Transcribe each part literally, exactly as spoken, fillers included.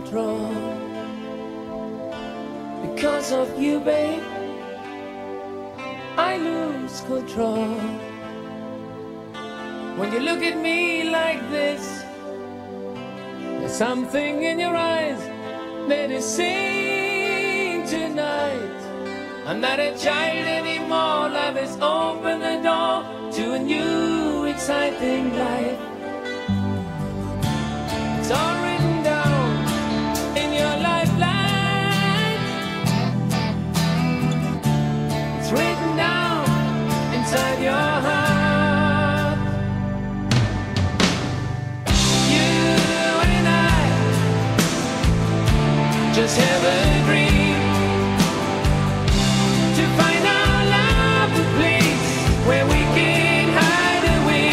control. Because of you, babe, I lose control. When you look at me like this, there's something in your eyes that is saying tonight, I'm not a child anymore. Life has opened the door to a new exciting life. It's all written down in your lifeline. It's written down inside your heart. You and I just have a dream to find our love, a place where we can hide away.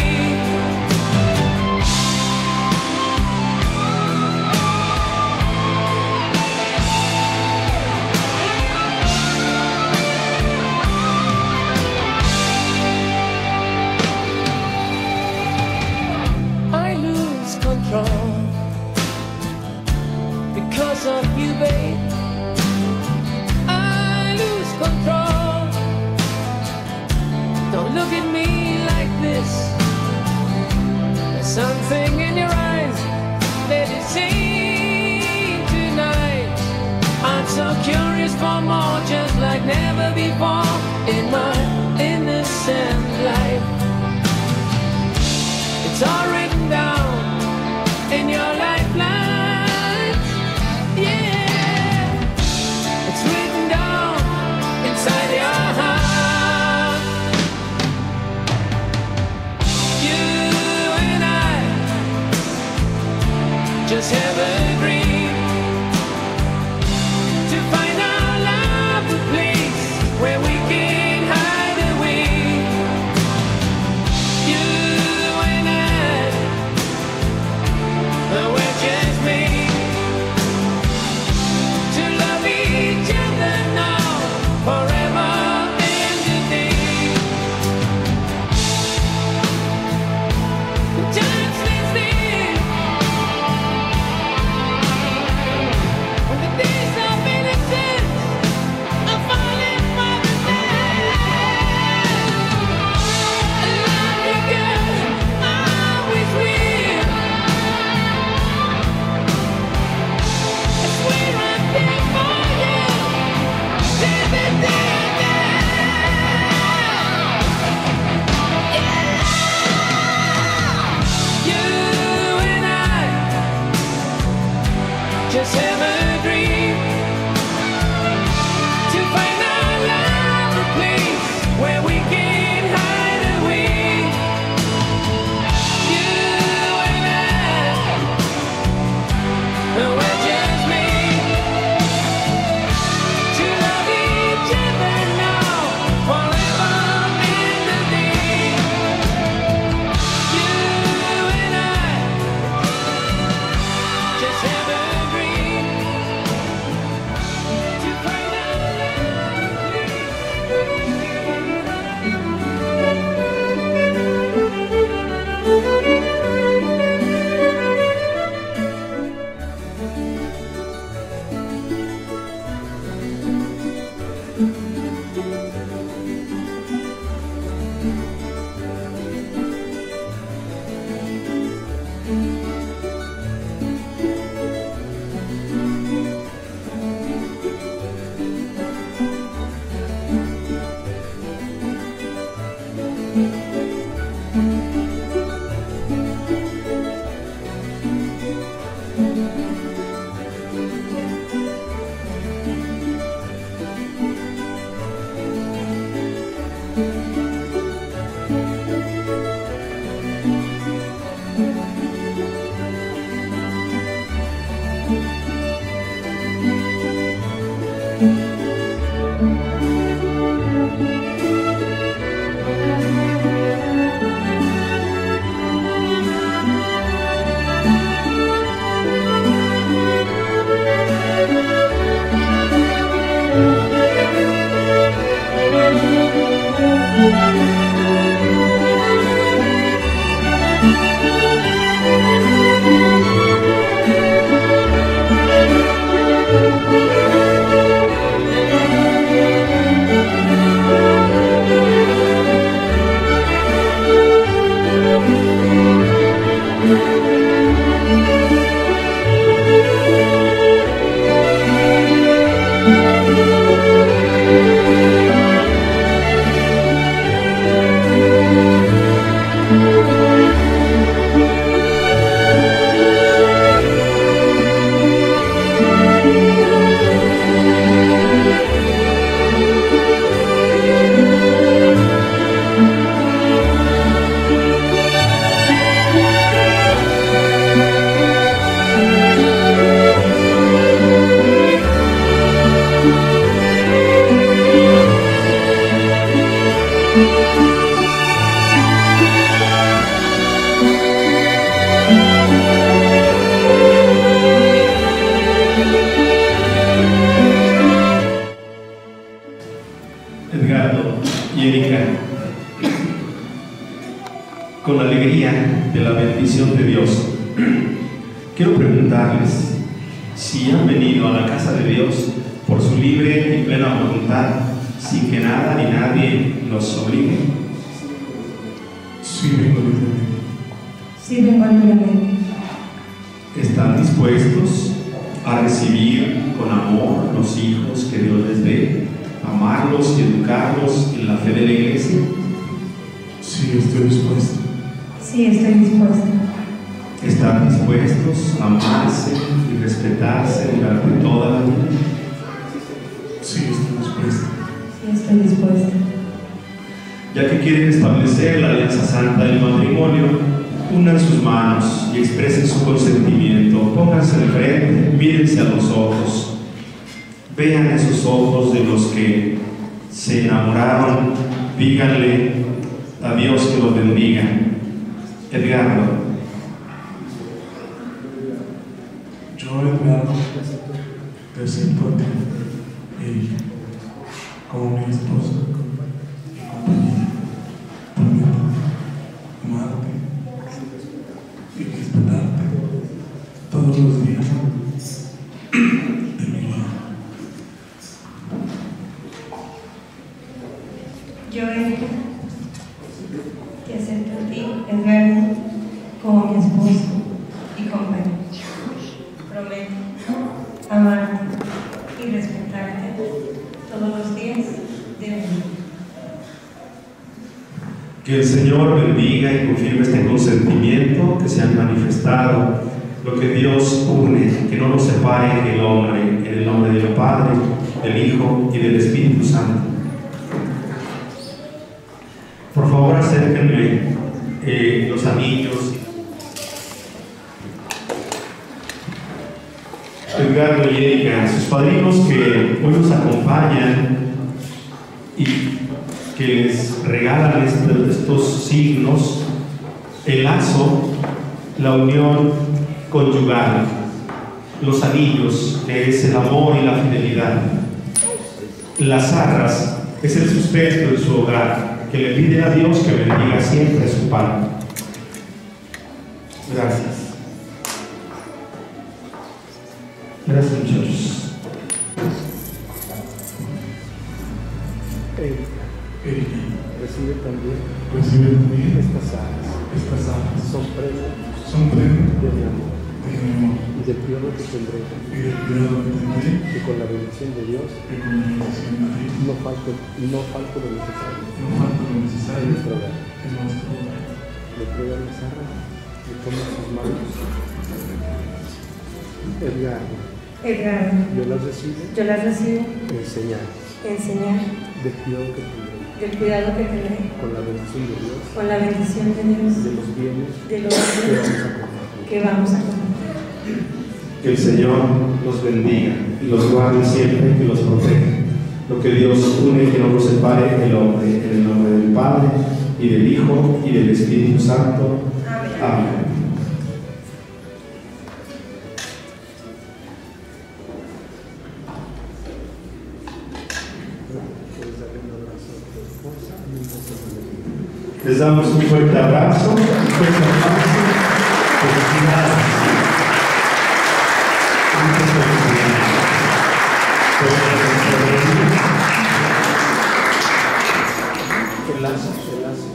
I lose control because of you, babe. I lose control. Don't look at me like this. There's something in your eyes that is saying tonight, I'm so curious for more, just like never before in my innocent life. It's all written down in your lifeline. Yeah, it's written down inside your heart. You and I just have a dream to find our love, a place where we can hide away. You and I con alegría de la bendición de Dios. Quiero preguntarles si han venido a la casa de Dios por su libre y plena voluntad, sin que nada ni nadie los obligue. Sí, vengo libremente. Sí, vengo libremente. ¿Están dispuestos a recibir con amor los hijos que Dios les dé, amarlos y educarlos en la fe de la iglesia? Sí, estoy dispuesto. Sí, estoy dispuesta. ¿Están dispuestos a amarse y respetarse durante toda la vida? Sí, estoy dispuesto. Sí, estoy dispuesta. Ya que quieren establecer la alianza santa del matrimonio, unan sus manos y expresen su consentimiento. Pónganse de frente, mírense a los ojos. Vean esos ojos de los que se enamoraron. Díganle a Dios que los bendiga. Edgardo. Yo, Edgardo, te acepto a ti, Erika, como mi esposa y compañera. Prometo amarte y respetarte todos los días de mi vida. Yo, Erika, te acepto a ti, Edgardo, como mi esposo y compañero. Prometo amarte y respetarte todos los días de mi vida. Que el Señor bendiga y confirme este consentimiento que se han manifestado. Lo que Dios une, que no nos separe el hombre, en el nombre del Padre, del Hijo y del Espíritu Santo. Por favor, acérquenme eh, los anillos. Edgardo y Erika, sus padrinos que hoy nos acompañan y que les regalan este, estos signos, el lazo, la unión conyugal, los anillos, que es el amor y la fidelidad, las arras, es el sustento de su hogar, que le piden a Dios que bendiga siempre a su padre. Gracias. Gracias, muchachos. Erika, recibe también recibe también estas alas, estas alas. son prenda Son prenda de mi amor de mi amor y del cuidado que tendré, y del cuidado que tendré, que con la bendición de Dios que con la bendición de Dios no falte, no falte lo necesario no falta lo en necesario nuestro hogar. en nuestro hogar. Le entrega las alas, le toma sus manos. Edgardo, Edgardo, yo las recibo yo las recibo en señal en señal del cuidado que tendré, del cuidado que tendré con la bendición de Dios, con la bendición de Dios de los bienes de los que bienes vamos a compartir. que vamos a compartir. Que el Señor los bendiga y los guarde siempre y los proteja. Lo que Dios une, que no los separe el hombre, en el nombre del Padre y del Hijo y del Espíritu Santo. Amén. Amén. Les damos un fuerte abrazo, un fuerte abrazo. Felicidades. Muchas felicidades. El lazo, el lazo.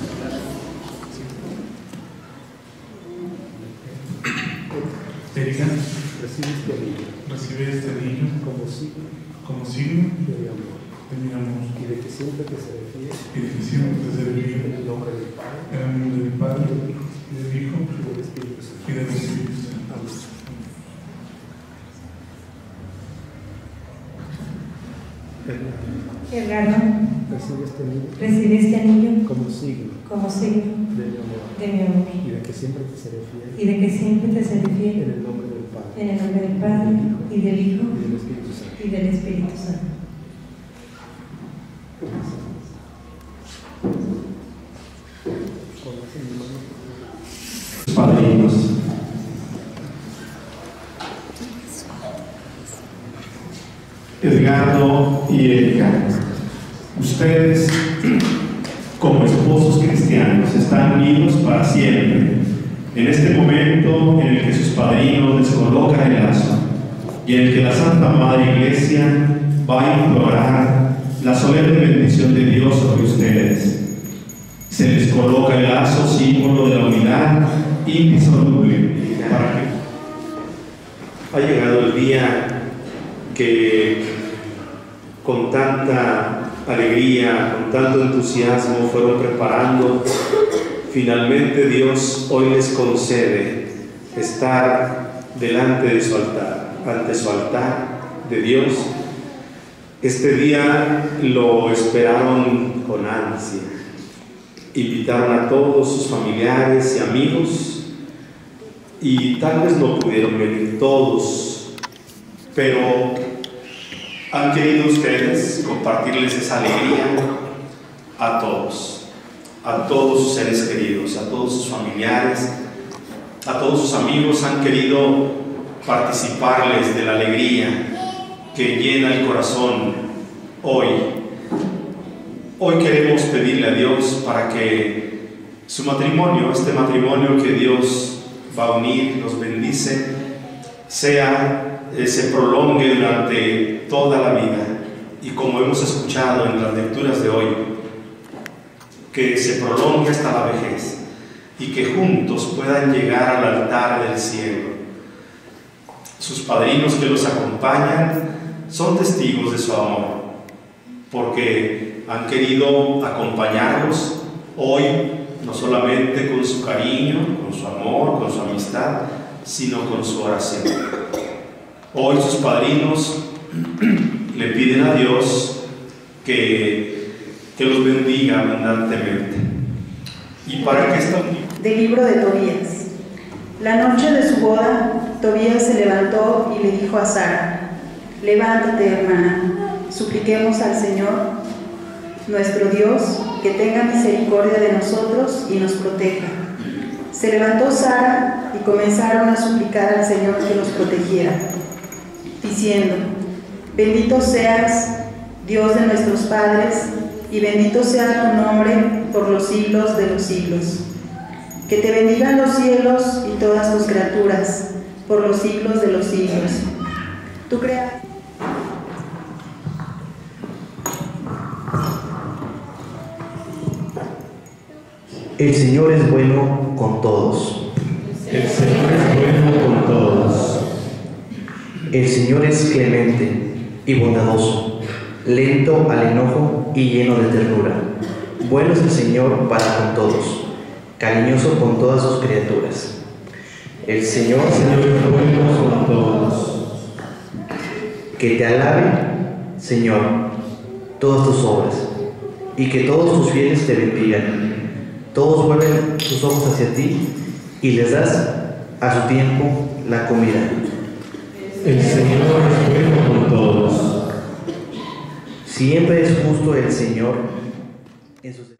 Erika, Recibe este anillo recibe este anillo como signo como signo de mi amor de mi amor y de que siempre te seré fiel y de que siempre te seré en fiel el nombre del Padre, en el nombre del Padre, del Hijo y del Hijo y del Espíritu Santo. y del Espíritu Santo. Amén. Edgardo, Recibe este anillo recibe este anillo como signo como signo de mi amor de mi amor y de que siempre te seré fiel y de que siempre te seré en fiel el nombre del Padre, en el nombre del Padre y del Hijo y del Espíritu Santo. y del Espíritu Santo. Póngase en mi mano. Padrinos. Edgardo y Erika, ustedes como esposos cristianos, están unidos para siempre. En este momento en el que sus padrinos les colocan el lazo y en el que la Santa Madre Iglesia va a implorar la solemne bendición de Dios sobre ustedes. Se les coloca el lazo, símbolo de la unidad indisoluble. Para que ha llegado el día que con tanta alegría, con tanto entusiasmo fueron preparando. Finalmente Dios hoy les concede estar delante de su altar, ante su altar de Dios. Este día lo esperaron con ansia. Invitaron a todos sus familiares y amigos y tal vez no pudieron venir todos, pero han querido ustedes compartirles esa alegría a todos, a todos sus seres queridos, a todos sus familiares, a todos sus amigos. Han querido participarles de la alegría que llena el corazón hoy. Hoy queremos pedirle a Dios para que su matrimonio, este matrimonio que Dios va a unir, los bendice, sea, eh, se prolongue durante toda la vida. Y como hemos escuchado en las lecturas de hoy, que se prolongue hasta la vejez y que juntos puedan llegar al altar del cielo. Sus padrinos que los acompañan son testigos de su amor, porque han querido acompañarlos hoy, no solamente con su cariño, con su amor, con su amistad, sino con su oración. Hoy sus padrinos le piden a Dios que, que los bendiga abundantemente. Y para que esta... Del libro de Tobías. La noche de su boda, Tobías se levantó y le dijo a Sara: levántate, hermana, supliquemos al Señor nuestro Dios, que tenga misericordia de nosotros y nos proteja. Se levantó Sara y comenzaron a suplicar al Señor que los protegiera, diciendo: bendito seas, Dios de nuestros padres, y bendito sea tu nombre por los siglos de los siglos. Que te bendigan los cielos y todas tus criaturas por los siglos de los siglos. Tú creas. El Señor es bueno con todos. El Señor es bueno con todos. El Señor es clemente y bondadoso, lento al enojo y lleno de ternura. Bueno es el Señor para con todos, cariñoso con todas sus criaturas. El Señor, El Señor es bueno con todos. que te alabe, Señor, todas tus obras, y que todos tus fieles te bendigan. Todos vuelven sus ojos hacia ti y les das a su tiempo la comida. El Señor es bueno con todos. Siempre es justo el Señor en sus...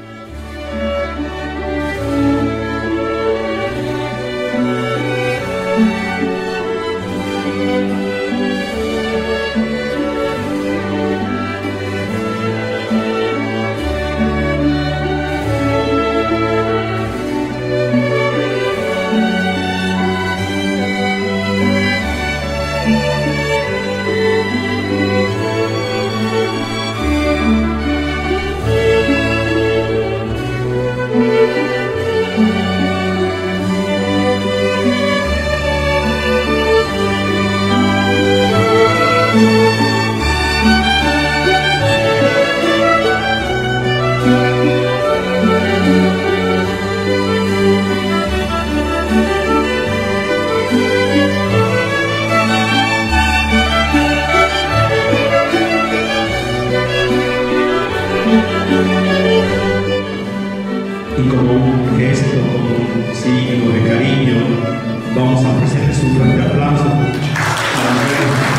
Y como un gesto, como un signo de cariño, vamos a ofrecerles un fuerte aplauso a la mujer.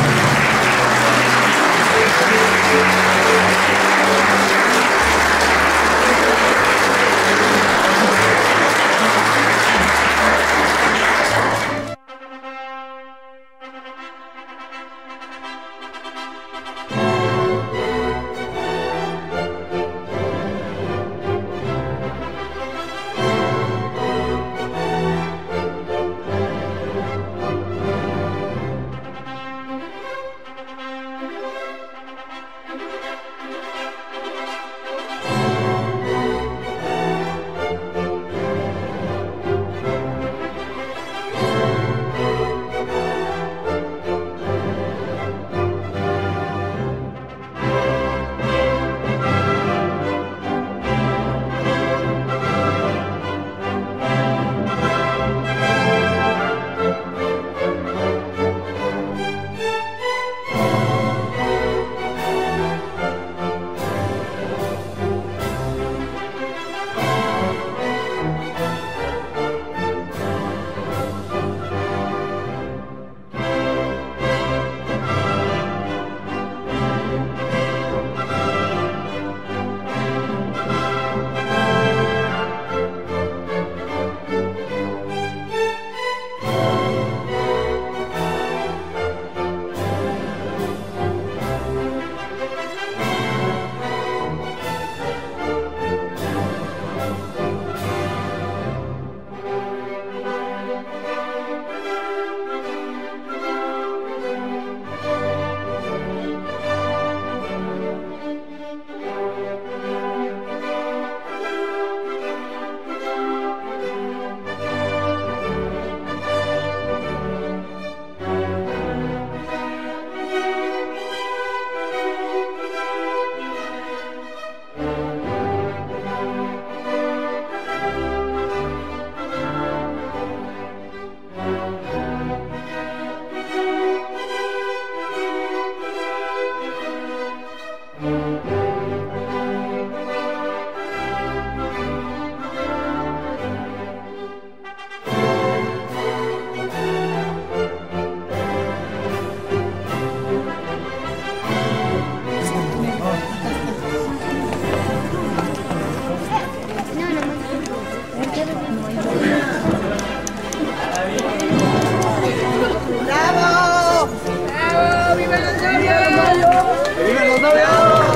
¡Bravo! ¡Bravo! ¡Viva los novios! ¡Viva los novios!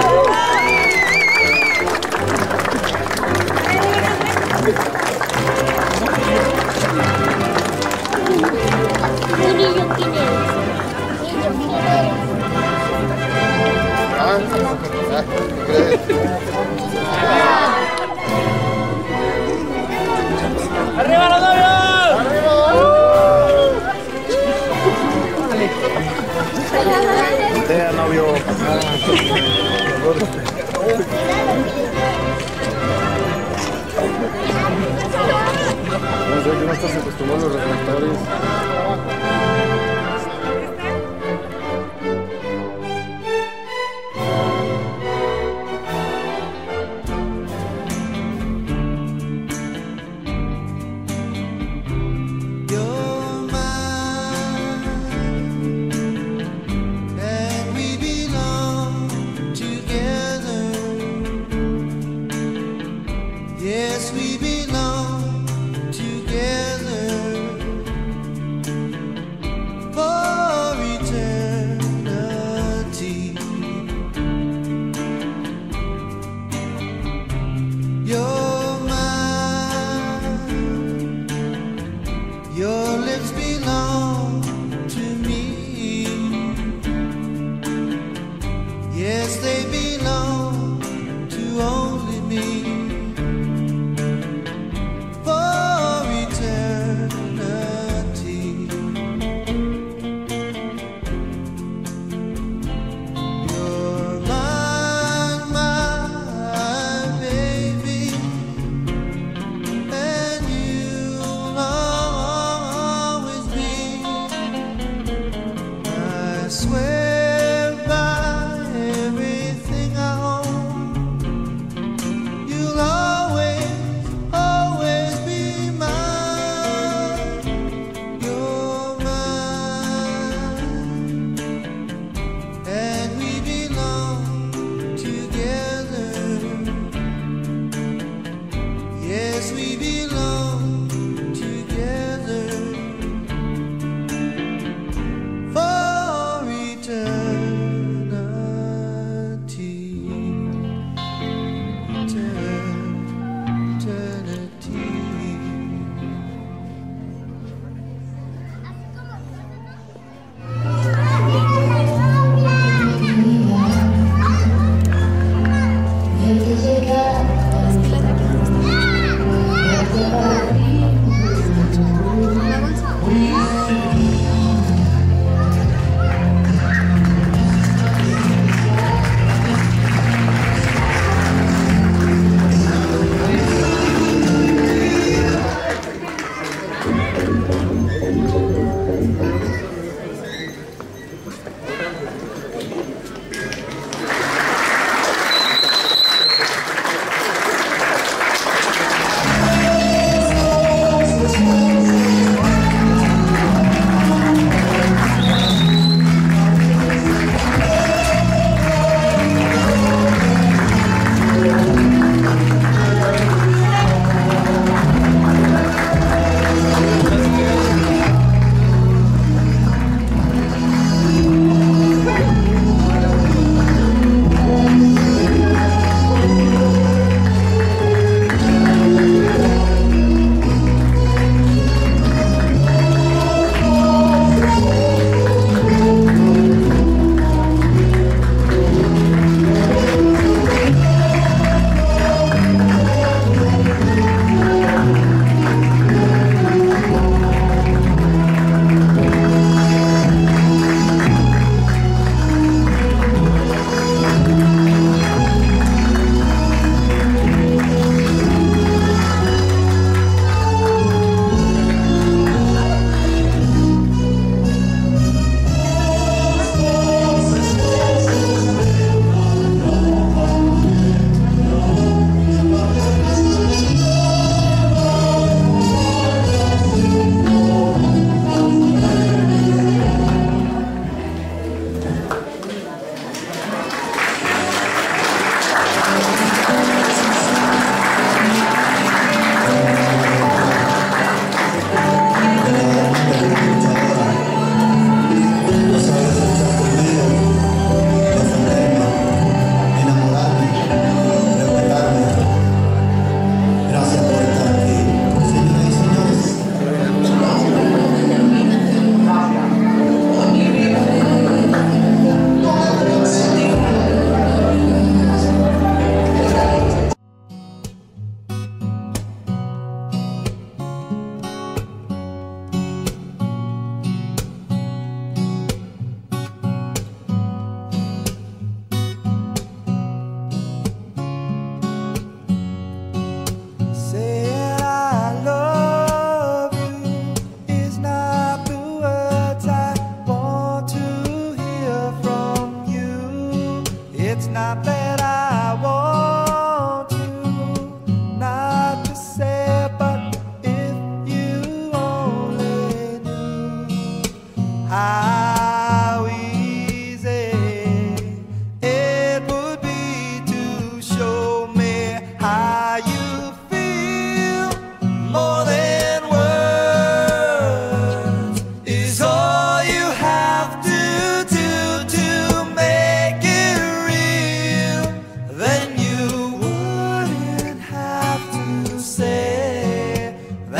¡Arriba los novios! Tea, novio. No sé que no estás acostumbrado a los reflectores. Yes, we belong together for eternity. You're mine, your lips belong to me. Yes, they belong to only me.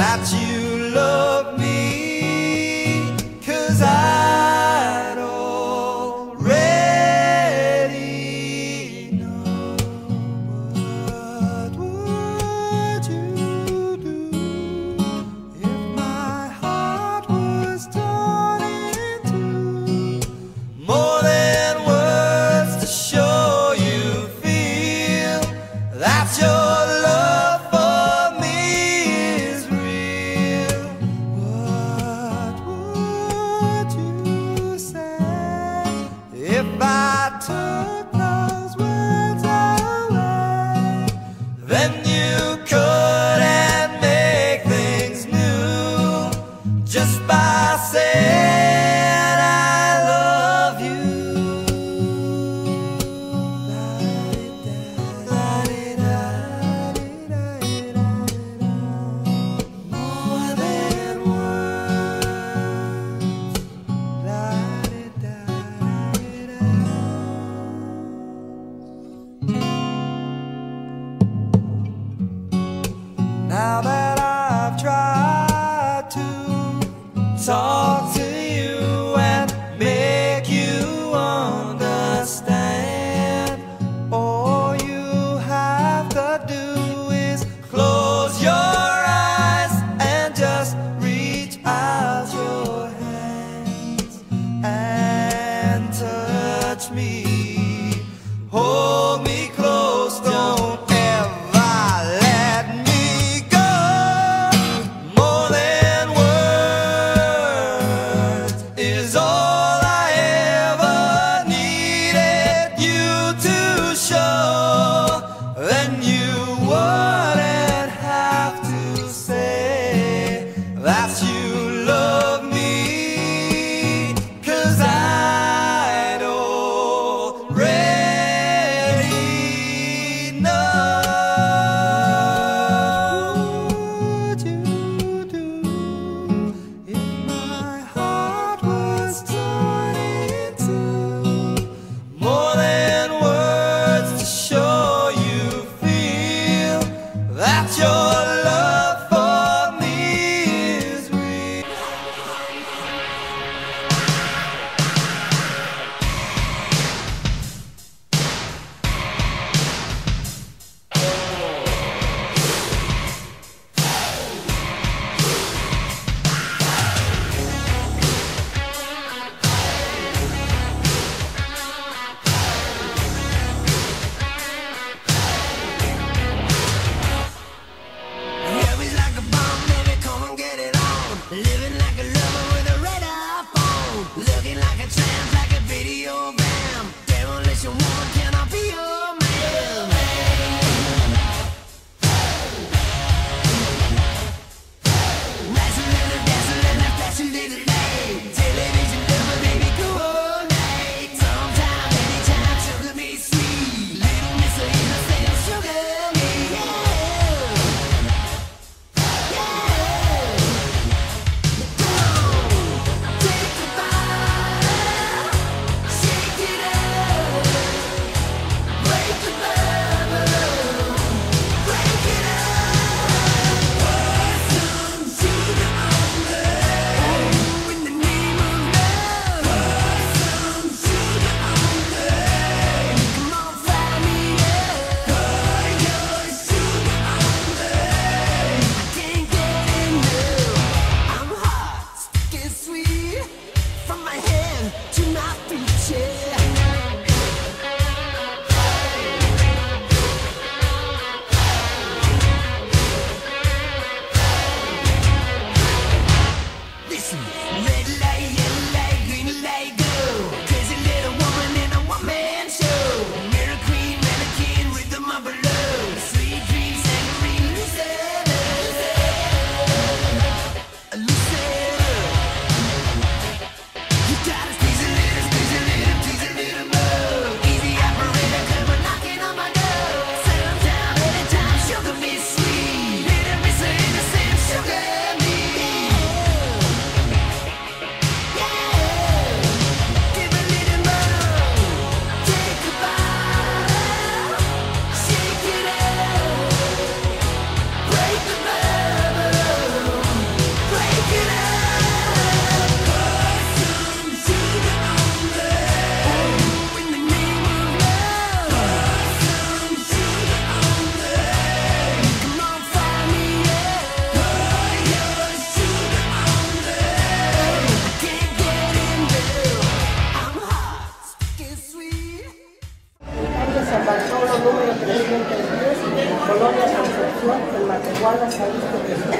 that you love me, 'cause I'd already know. What would you do if my heart was torn in two? More than words to show you feel that your love for me is real.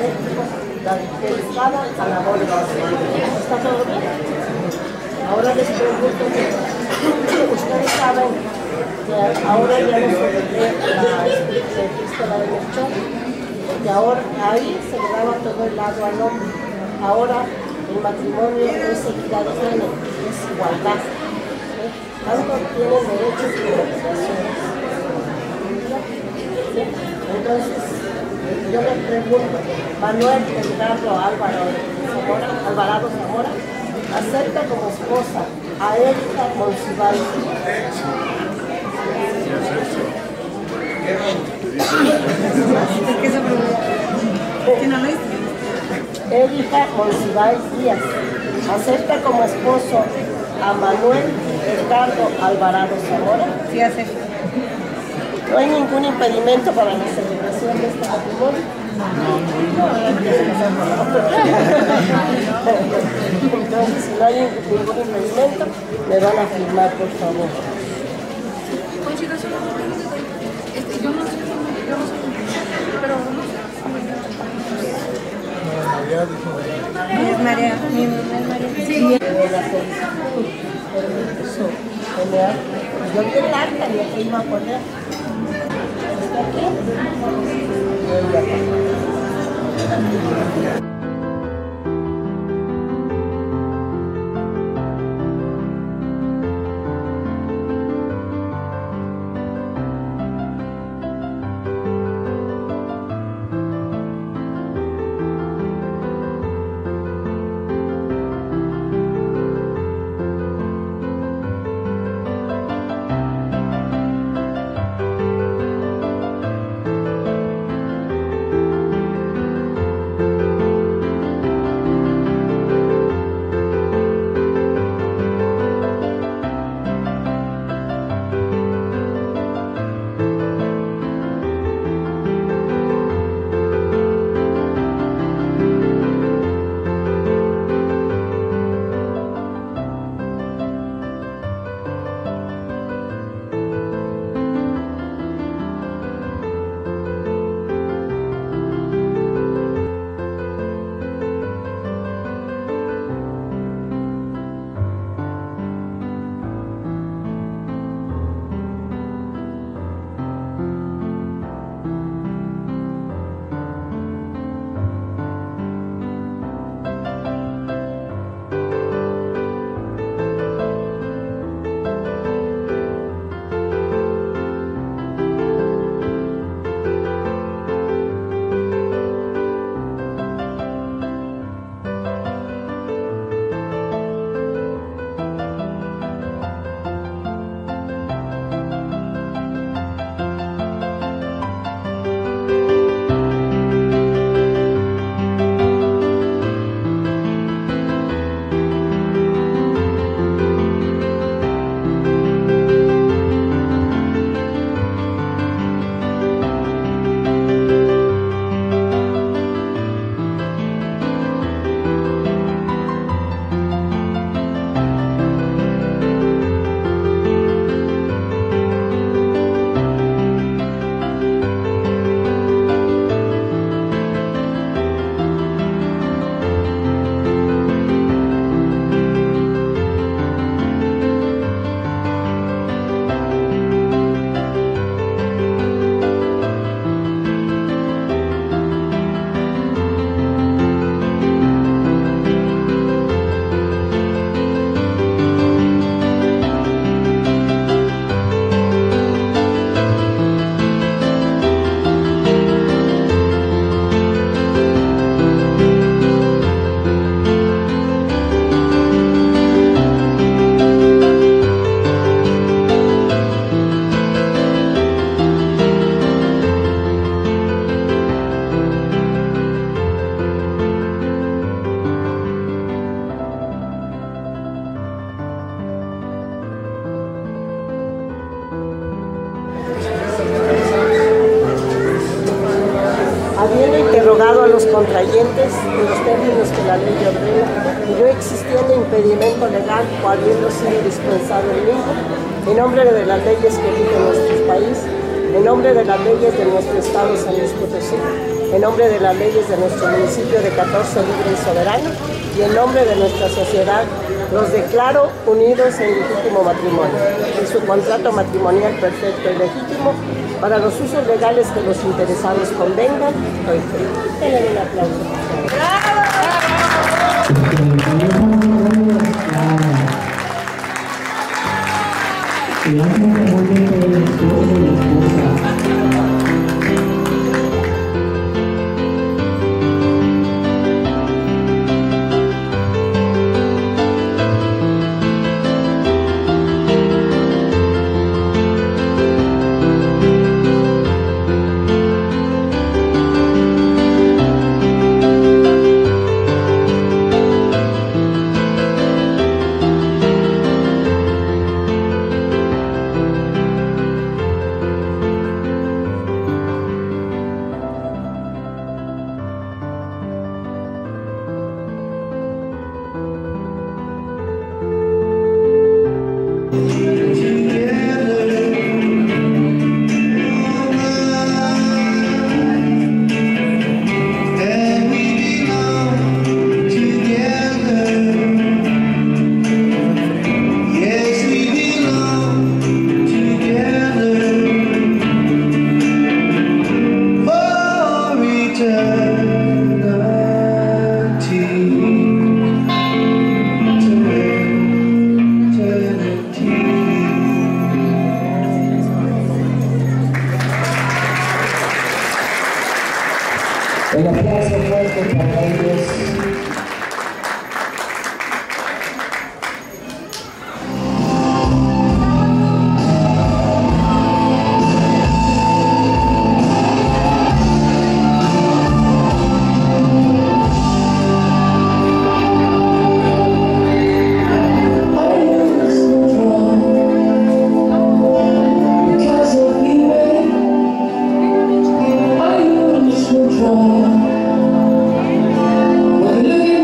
políticos dedicados a labores sociales. ¿Está todo bien? Ahora les pregunto, ustedes saben que ahora ya no se ve la epístola de Melchor, porque ahora ahí se le daba todo el lado al hombre. Ahora el matrimonio es equidad de género, es igualdad. ¿Sí? Tanto tienen derechos como obligaciones. ¿Sí? Entonces, yo le pregunto, Manuel Edgardo Álvaro Zamora, Alvarado Zamora, acepta como esposa a Erika Monsiváis. Erika Monsiváis Díaz acepta como esposo a Manuel Edgardo Alvarado Zamora. Sí, acepto. ¿No hay ningún impedimento para la celebración de este matrimonio? Entonces, si no hay ningún impedimento, me van a firmar, por favor. Este, yo no sé, yo no sé, pero no sé. Es María, mi mamá es María. Sí. Yo vi el acta y aquí iba a poner. ¿Está aquí? contrayentes en los términos que la ley ordena, y yo existiendo impedimento legal o habiendo sido dispensado el mismo, en nombre de las leyes que rigen nuestro país, en nombre de las leyes de nuestro Estado San Luis Potosí, en nombre de las leyes de nuestro municipio de catorce libre y soberano y en nombre de nuestra sociedad, los declaro unidos en legítimo matrimonio, en su contrato matrimonial perfecto y legítimo, para los usos legales que los interesados convengan. Doy fe. Denle un aplauso. El aplauso fuerte para ellos. Look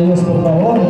ellos, por favor.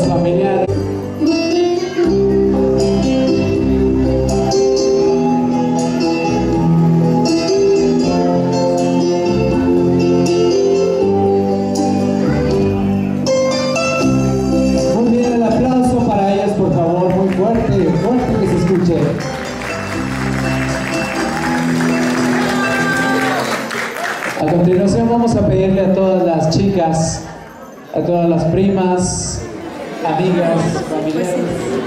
los familiares. Muy bien, el aplauso para ellas, por favor, muy fuerte, fuerte que se escuche. A continuación vamos a pedirle a todas las chicas, a todas las primas, amigas, familiares.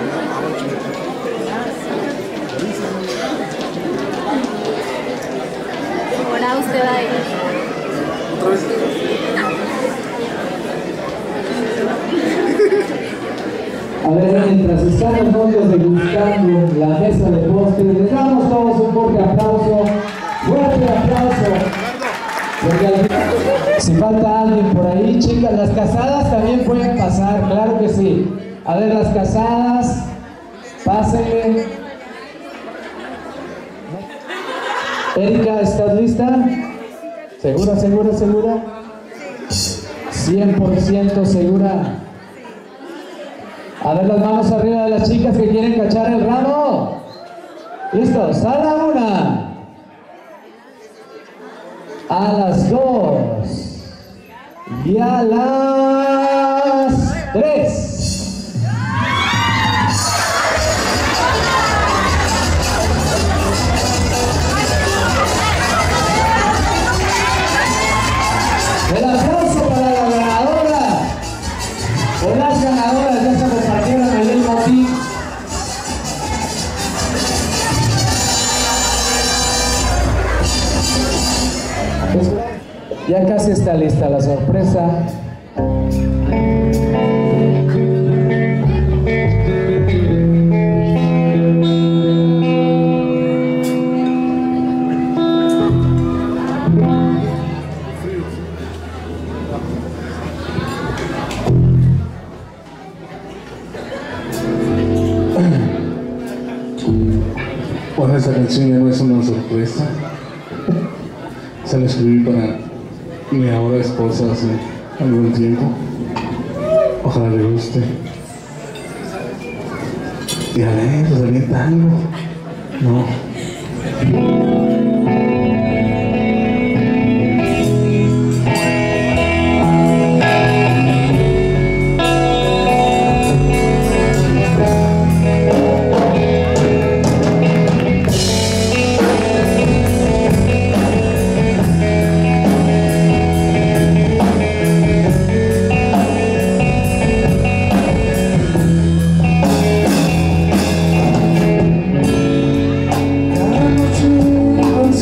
Ahora usted va a ir. ¿Otra vez? A ver, mientras están los novios degustando la mesa de postres, les damos todos un fuerte aplauso, fuerte aplauso. Porque al- si falta alguien por ahí, chicas, las casadas también pueden pasar, claro que sí. A ver, las casadas, pásenle. Erika, ¿estás lista? ¿Segura, segura, segura? cien por ciento segura. A ver las manos arriba de las chicas que quieren cachar el ramo. ¿Listos? A la una. A las dos. Y a las tres. El aplauso para la ganadora. O las ganadoras ya se compartieron en el motín. Pues ya casi está lista la sorpresa. Bueno, esta canción ya no es una sorpresa. Se la escribí para mi ahora esposa hace algún tiempo. Ojalá le guste. Y a ver, pues venía tango. No. Cada noche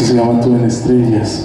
Esto se llama Tú en Estrellas.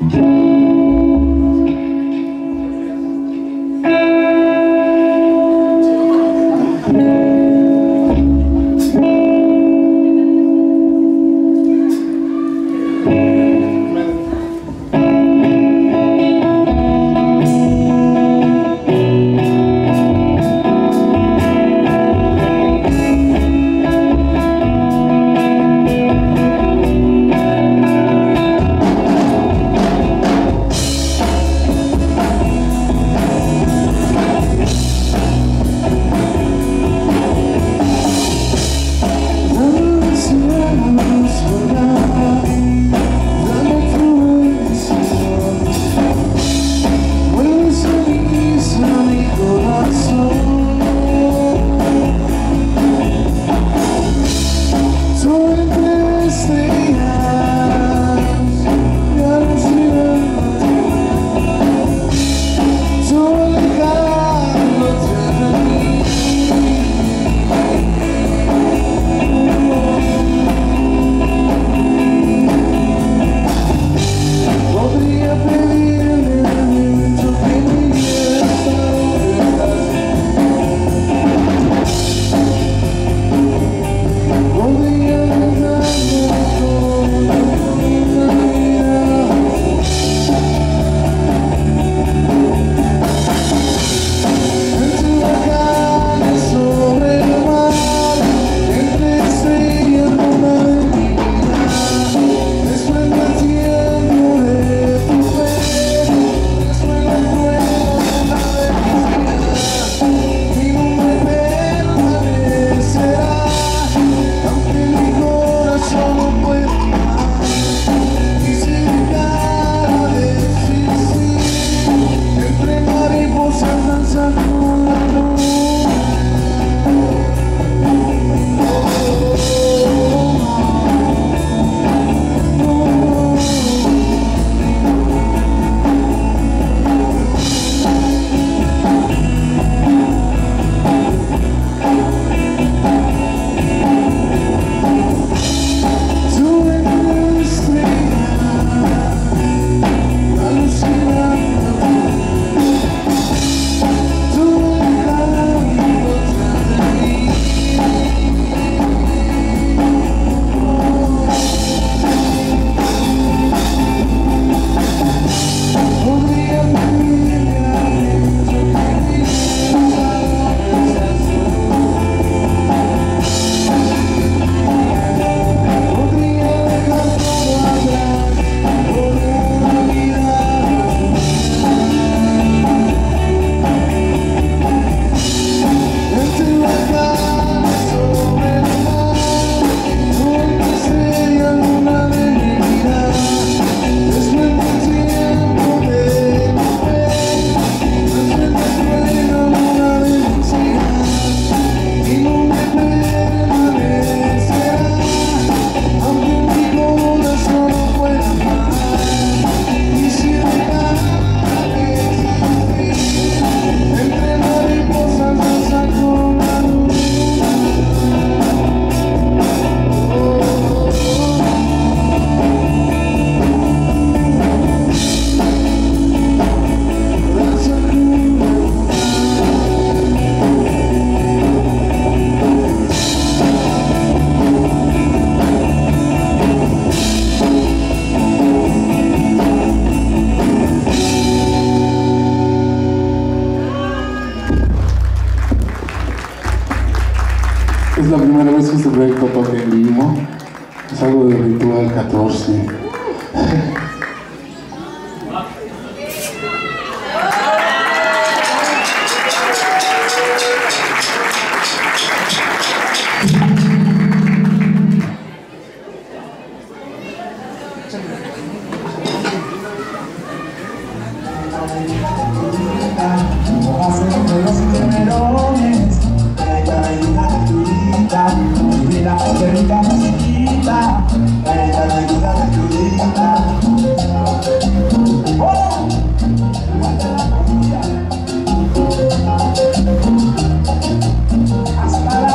Es la primera vez que este proyecto toca en vivo. Es algo de Ritual catorce.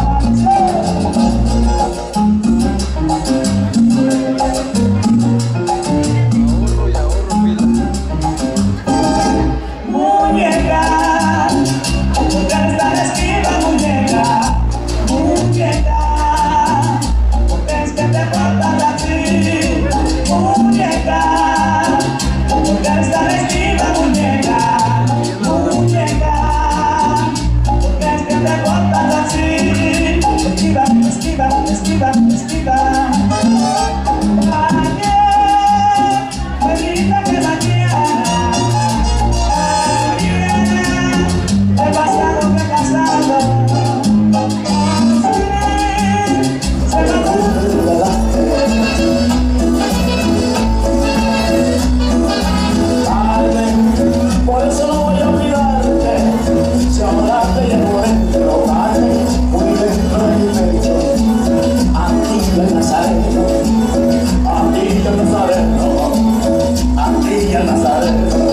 Hasta la fresquita, fresquita. Ayer, fresquita que mañana. Ayer, el pasado que pasado. Por eso no voy a olvidarte, si ahora te llevo dentro, Padre, muy dentro de mi pecho. A ti el Nazareno, a ti el Nazareno, a ti el Nazareno.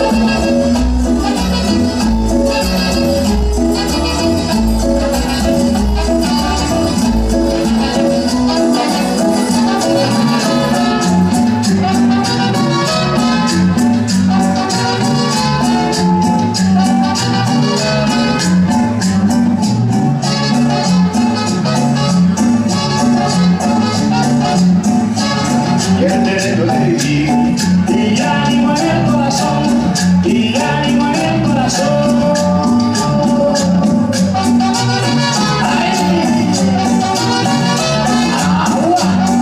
Y ya ni mueve el corazón, y ya ni mueve el corazón. Ay, agua.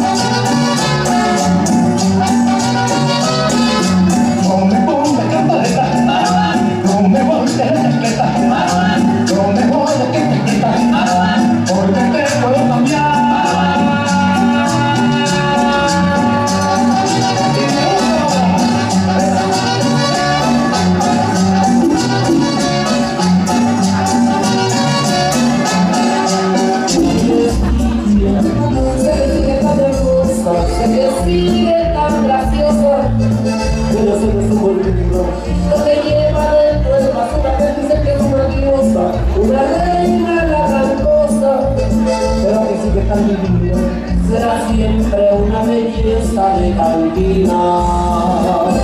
No me pongas cantaleta, no me pongas chancleta, no me pongas que te quita, porque te puedo cambiar. Sigue tan gracioso, pero se me sube el libro. Lo que lleva dentro es basura que dice que es una diosa, una reina la gran cosa, pero que sigue tan divina, será siempre una belleza de cantina.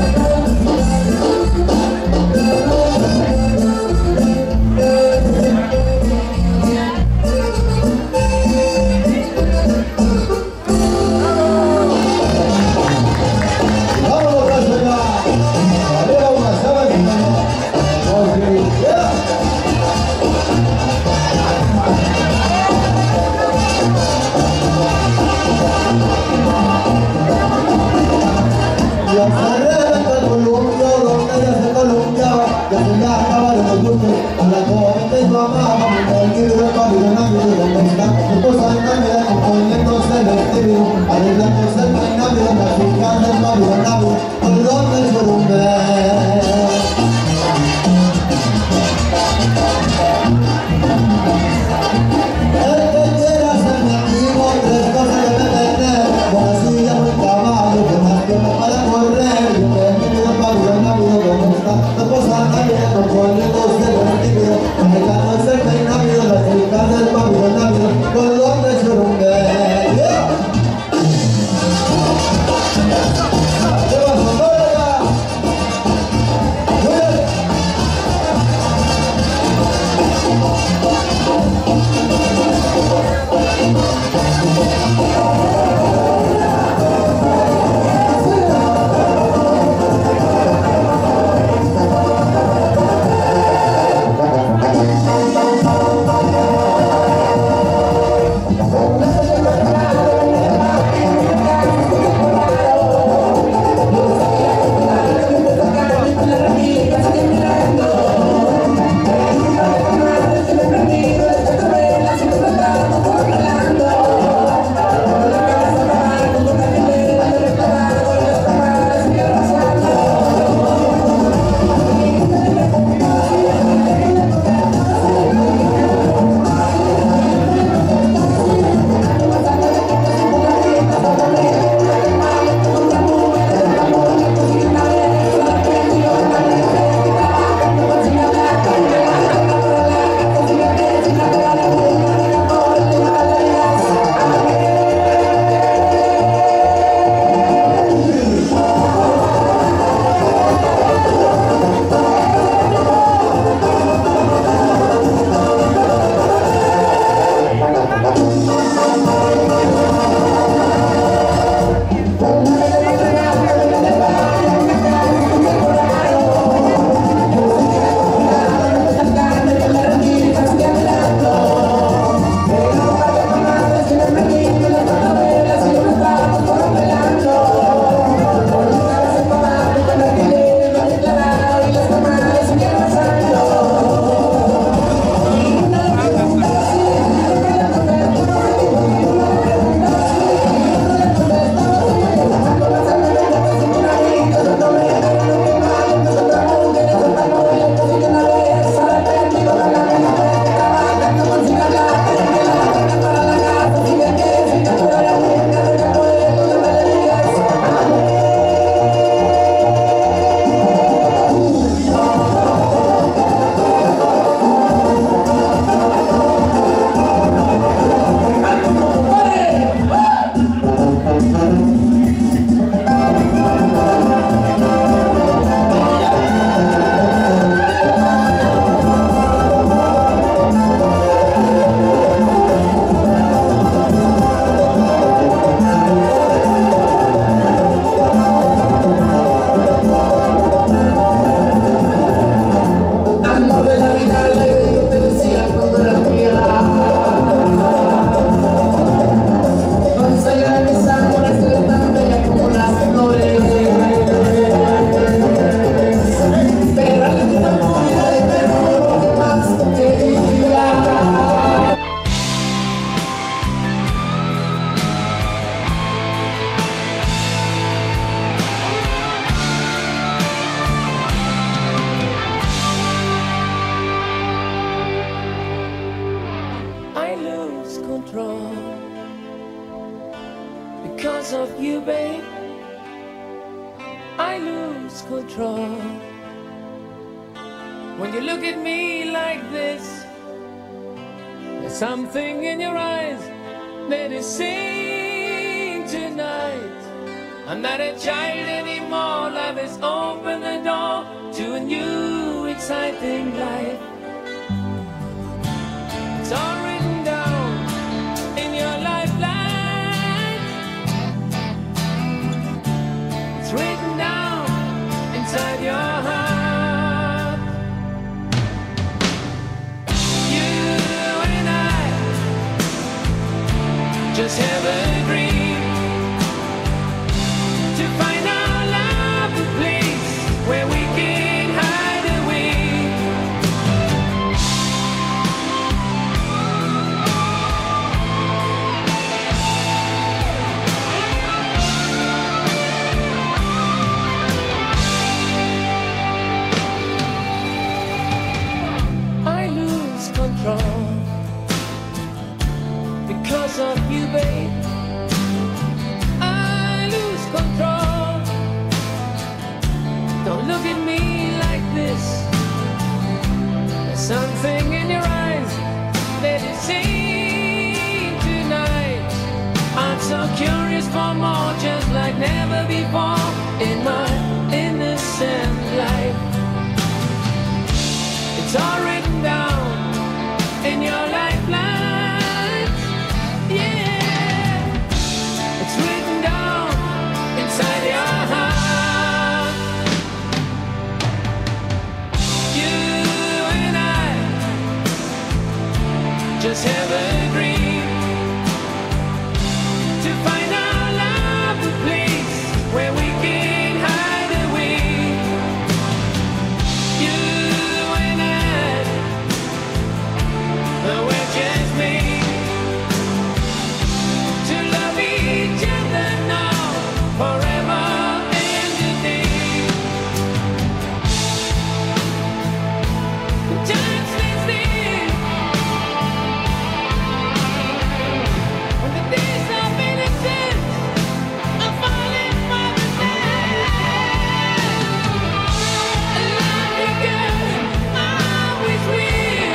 La carrera Because of you, babe, I lose control. When you look at me like this, there's something in your eyes that is saying tonight, I'm not a child anymore. Life has opened the door to a new exciting life. It's all written down in your lifeline. It's written down inside your heart. You and I just have a dream to find our love a place where we can hide away. I lose control because of you, babe. I lose control. Don't look at me like this. There's something in your eyes that is saying tonight, I'm so curious for more, just like never before in my innocent life. It's all written down in your lifeline. Yeah, it's written down inside your heart. You and I just have a dream to find our love a place where we can hide away. You and I, we're just made to love each other now, forever and a day. Time stands still when the days of innocence are falling by the side. Like a girl, I always will.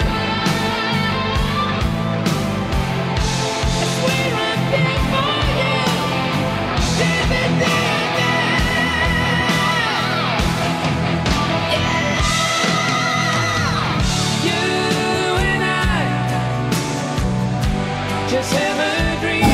I swear I'm there for you till the day I die. Yeah. You and I just have a dream.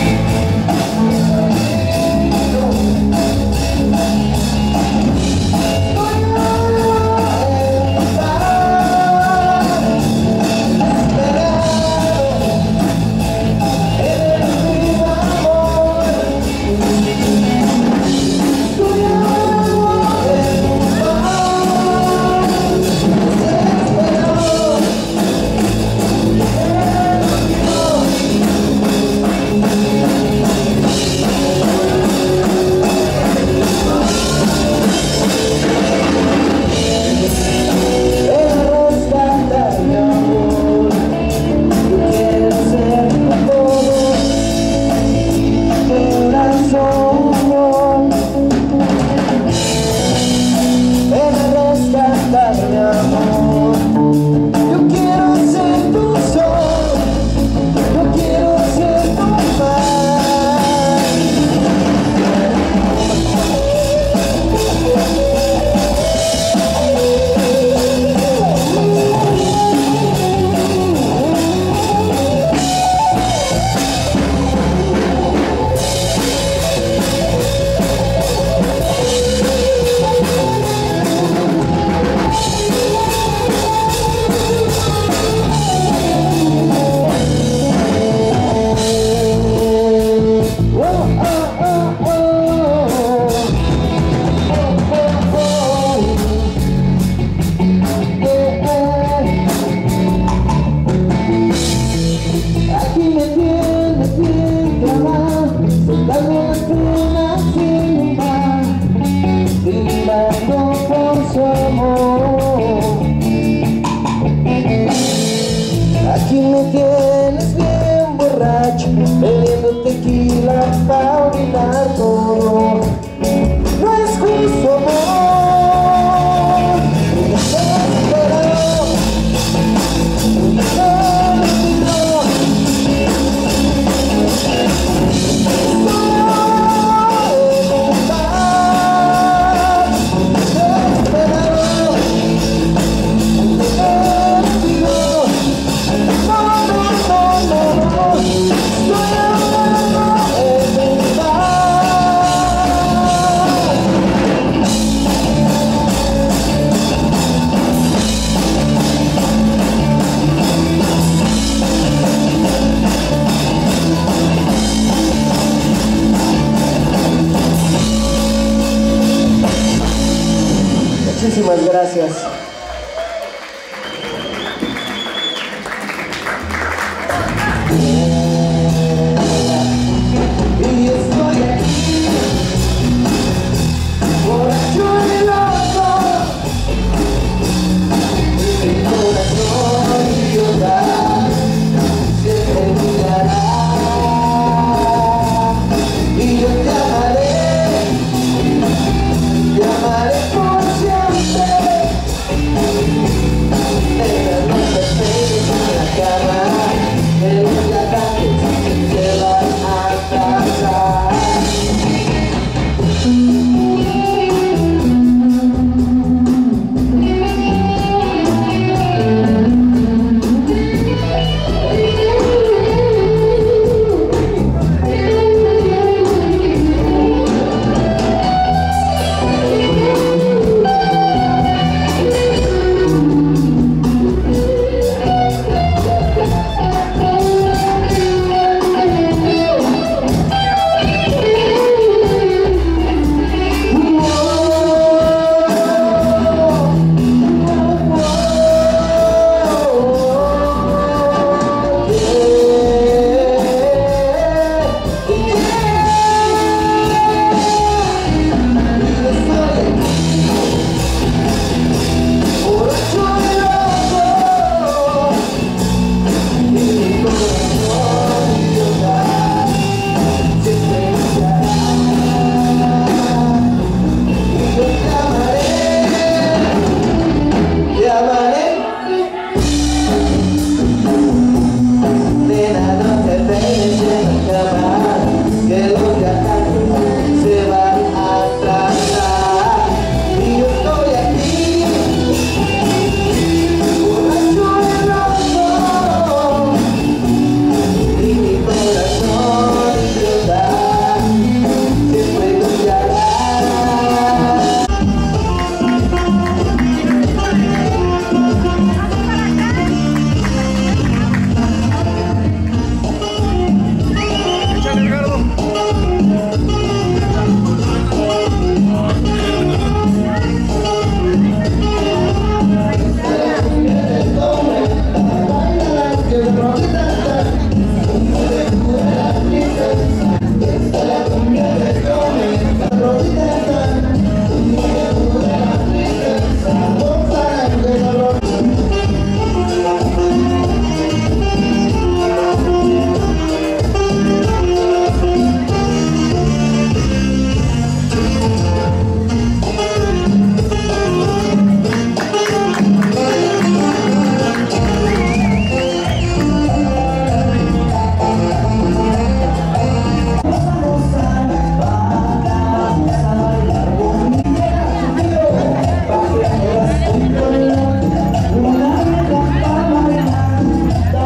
Aquí me tienes bien borracho, bebiendo tequila para olvidar todo. No es justo, amor. Muchísimas gracias. Y estoy aquí, borracho y loco, y mi corazón idiota siempre mirará. Y yo te amaré, te amaré por siempre. Pero no te pegues en la cama, que los ataques te van a atrasar.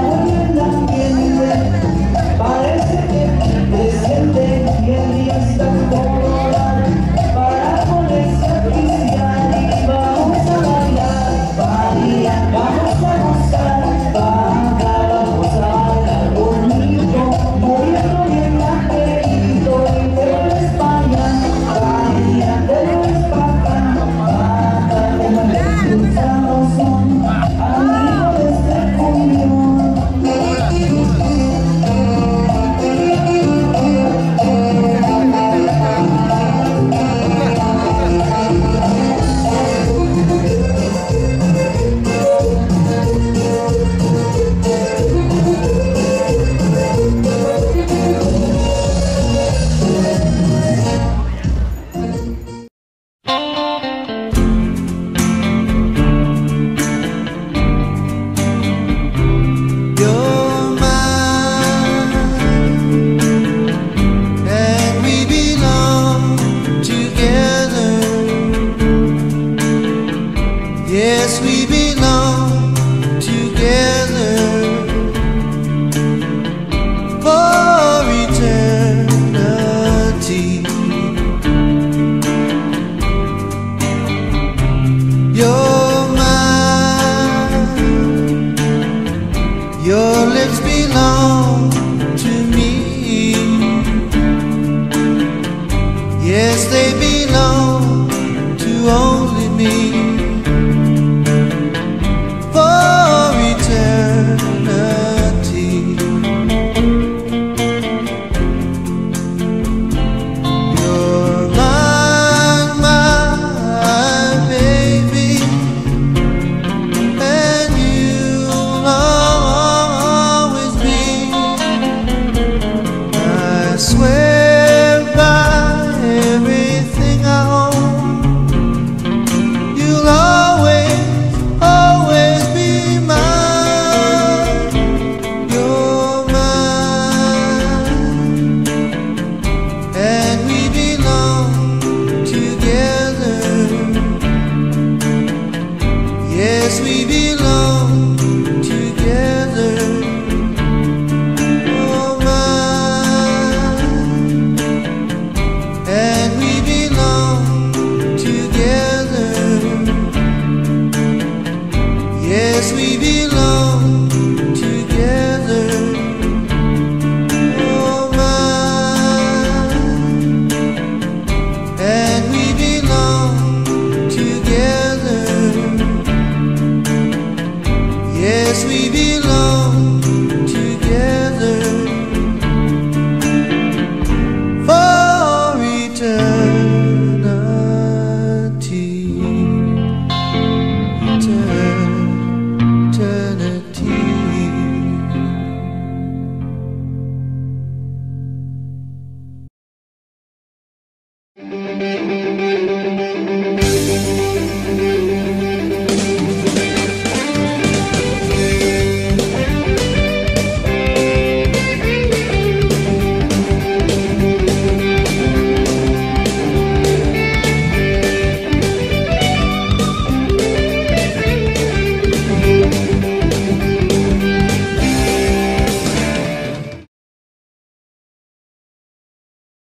Parece que te siente que el día está